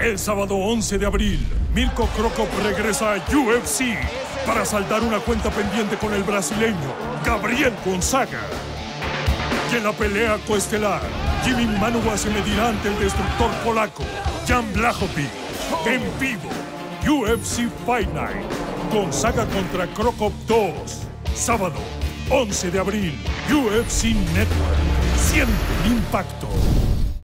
El sábado 11 de abril, Mirko Cro Cop regresa a UFC para saldar una cuenta pendiente con el brasileño Gabriel Gonzaga. Y en la pelea coestelar, Jimmy Manuwa se medirá ante el destructor polaco Jan Blachowicz. En vivo, UFC Fight Night. Gonzaga contra Cro Cop 2. Sábado, 11 de abril, UFC Network. Siente el impacto.